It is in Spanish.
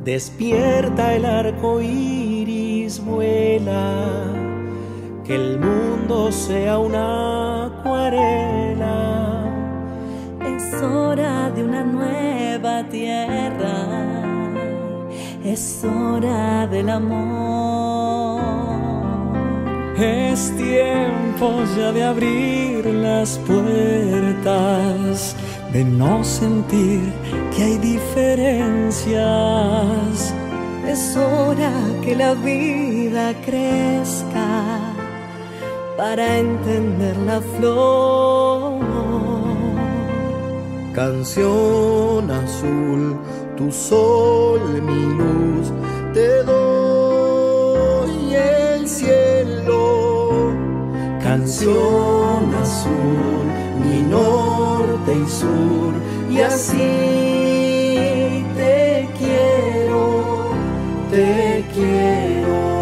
Despierta el arco iris, vuela, que el mundo sea una acuarela. Es hora de una nueva tierra, es hora del amor. Es tiempo ya de abrir las puertas, de no sentir que hay diferencias. Es hora que la vida crezca para entender la flor. Canción azul, tu sol, mi luz, te doy el cielo. Canción azul, mi norte y sur, y así te quiero, te quiero.